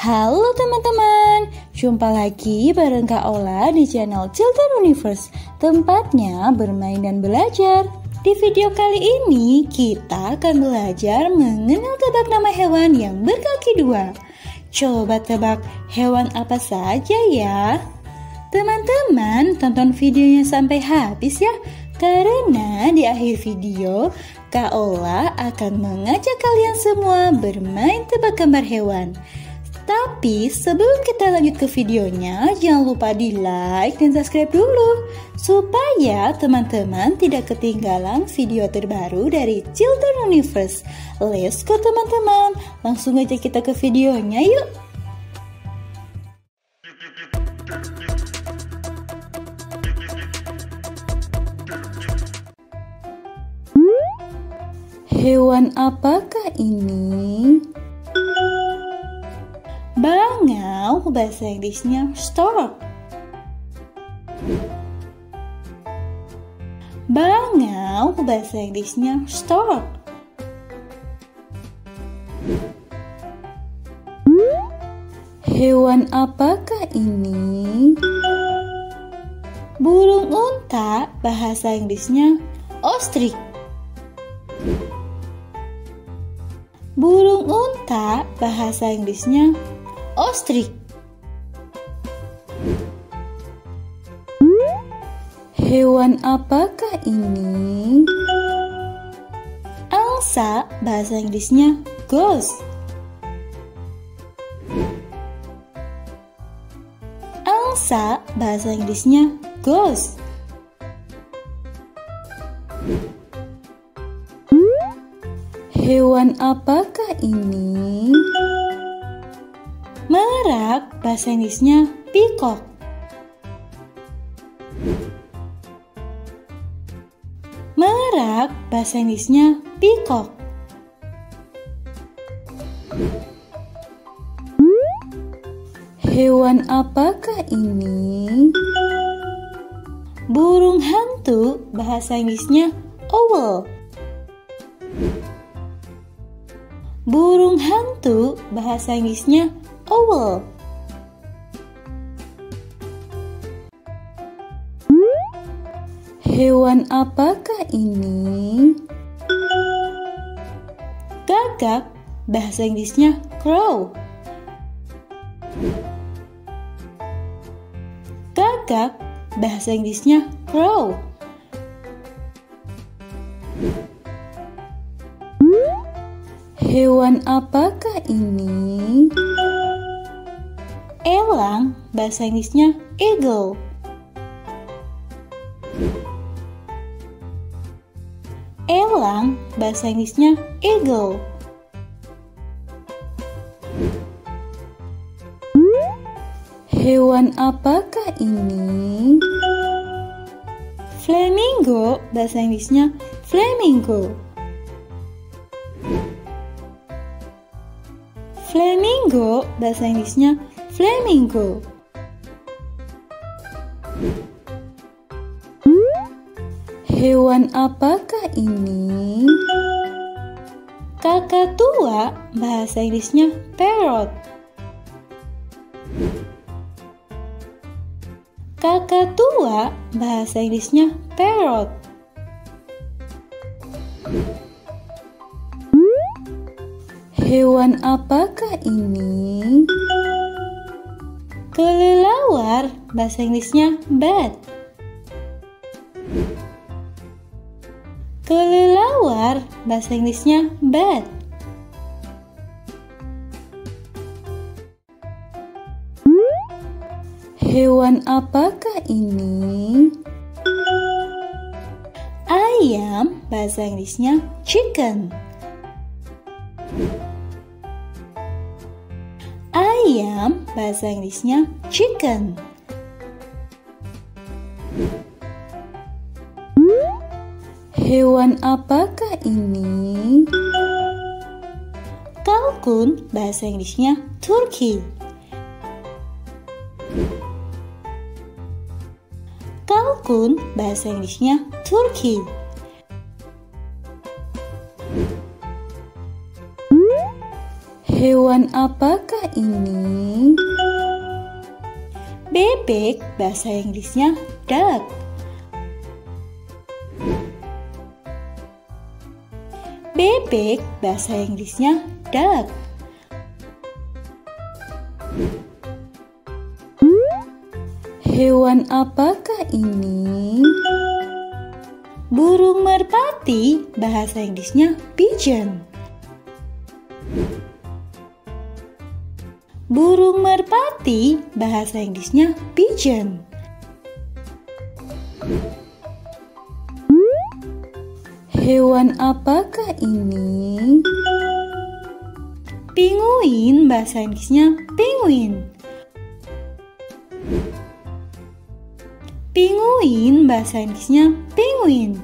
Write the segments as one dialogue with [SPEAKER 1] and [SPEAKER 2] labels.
[SPEAKER 1] Halo teman-teman, jumpa lagi bareng Kak Ola di channel Children Universe, tempatnya bermain dan belajar. Di video kali ini kita akan belajar mengenal tebak nama hewan yang berkaki dua. Coba tebak hewan apa saja ya? Teman-teman tonton videonya sampai habis ya, karena di akhir video Kak Ola akan mengajak kalian semua bermain tebak gambar hewan. Tapi sebelum kita lanjut ke videonya, jangan lupa di like dan subscribe dulu supaya teman-teman tidak ketinggalan video terbaru dari Children Universe. Let's go teman-teman, langsung aja kita ke videonya yuk. Hewan apakah ini? Bangau, bahasa Inggrisnya stork. Bangau, bahasa Inggrisnya stork. Hewan apakah ini? Burung unta, bahasa Inggrisnya ostrich. Burung unta, bahasa Inggrisnya ostrich. Hewan apakah ini? Angsa, bahasa Inggrisnya goose. Angsa, bahasa Inggrisnya goose. Hewan apakah ini? Merak, bahasa Inggrisnya peacock. Merak, bahasa Inggrisnya peacock. Hewan apakah ini? Burung hantu, bahasa Inggrisnya owl. Burung hantu, bahasa Inggrisnya owl. Hewan apakah ini? Gagak, bahasa Inggrisnya crow. Gagak, bahasa Inggrisnya crow. Hewan apakah ini? Elang, bahasa Inggrisnya eagle. Elang, bahasa Inggrisnya eagle. Hewan apakah ini? Flamingo, bahasa Inggrisnya flamingo. Flamingo, bahasa Inggrisnya flamingo. Hewan apakah ini? Kakatua, bahasa Inggrisnya parrot. Kakatua, bahasa Inggrisnya parrot. Hewan apakah ini? Kelelawar, bahasa Inggrisnya bat. Kelelawar, bahasa Inggrisnya bat. Hewan apakah ini? Ayam, bahasa Inggrisnya chicken. Ayam, bahasa Inggrisnya chicken. Hewan apakah ini? Kalkun, bahasa Inggrisnya turkey. Kalkun, bahasa Inggrisnya turkey. Hewan apakah ini? Bebek, bahasa Inggrisnya duck. Bebek, bahasa Inggrisnya duck. Hewan apakah ini? Burung merpati, bahasa Inggrisnya pigeon. Burung merpati, bahasa Inggrisnya pigeon. Hewan apakah ini? Pinguin, bahasa Inggrisnya penguin. Pinguin, bahasa Inggrisnya penguin.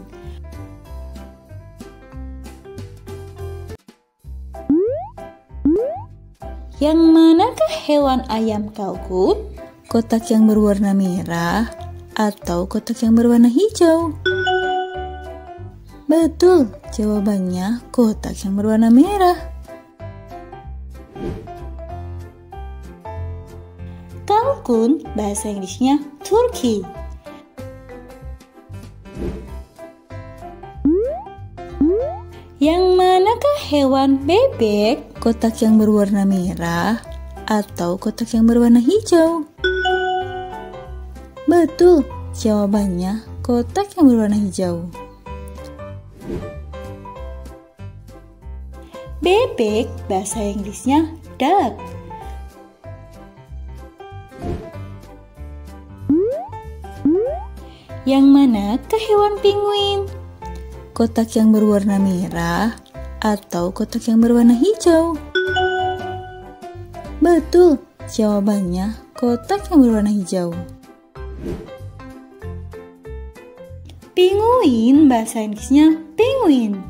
[SPEAKER 1] Yang manakah hewan ayam kalkun? Kotak yang berwarna merah atau kotak yang berwarna hijau? Betul, jawabannya kotak yang berwarna merah. Kalkun, bahasa Inggrisnya turkey. Yang manakah hewan bebek? Kotak yang berwarna merah atau kotak yang berwarna hijau? Betul, jawabannya kotak yang berwarna hijau. Bebek, bahasa Inggrisnya duck. Yang manakah hewan penguin? Kotak yang berwarna merah atau kotak yang berwarna hijau? Betul, jawabannya kotak yang berwarna hijau. Pinguin, bahasa Inggrisnya penguin.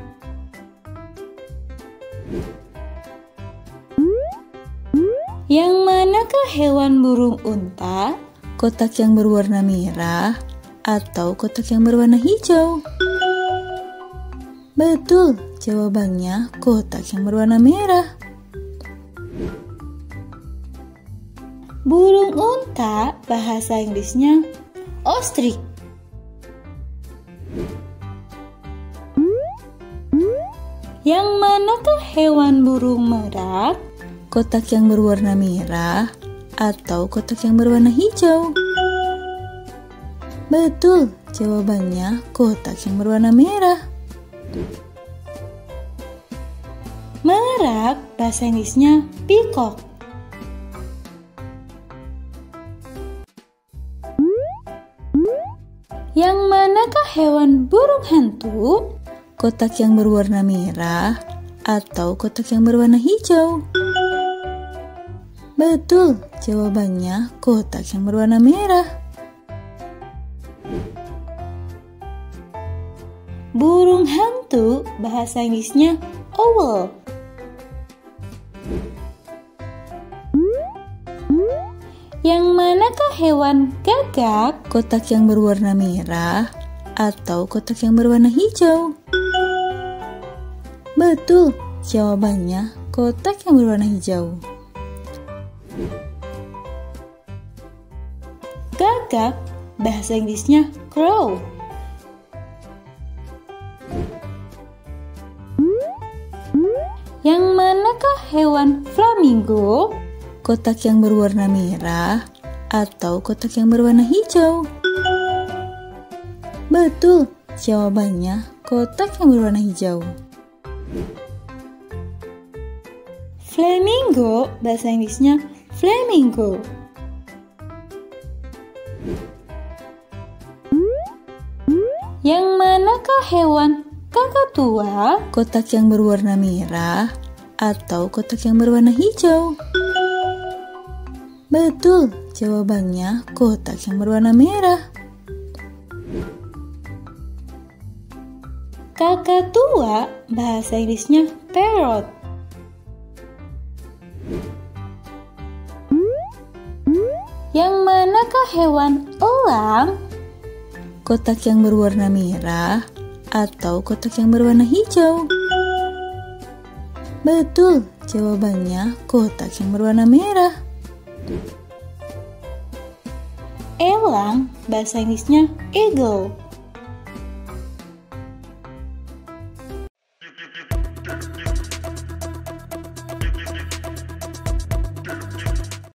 [SPEAKER 1] Yang manakah hewan burung unta? Kotak yang berwarna merah atau kotak yang berwarna hijau? Betul, jawabannya kotak yang berwarna merah. Burung unta, bahasa Inggrisnya ostrich. Yang manakah hewan burung merak? Kotak yang berwarna merah atau kotak yang berwarna hijau? Betul, jawabannya kotak yang berwarna merah. Merak, bahasa Inggrisnya peacock. Yang manakah hewan burung hantu? Kotak yang berwarna merah atau kotak yang berwarna hijau? Betul, jawabannya kotak yang berwarna merah. Burung hantu, bahasa Inggrisnya owl. Yang manakah hewan gagak? Kotak yang berwarna merah atau kotak yang berwarna hijau? Betul, jawabannya kotak yang berwarna hijau. Gagak, bahasa Inggrisnya crow. Yang manakah hewan flamingo? Kotak yang berwarna merah atau kotak yang berwarna hijau? Betul, jawabannya kotak yang berwarna hijau. Flamingo, bahasa Inggrisnya flamingo. Yang manakah hewan kakatua? Kotak yang berwarna merah atau kotak yang berwarna hijau? Betul, jawabannya kotak yang berwarna merah. Kakatua, bahasa Inggrisnya parrot. Yang manakah hewan elang? Kotak yang berwarna merah atau kotak yang berwarna hijau? Betul, Jawabannya kotak yang berwarna merah. Elang, bahasa Inggrisnya eagle.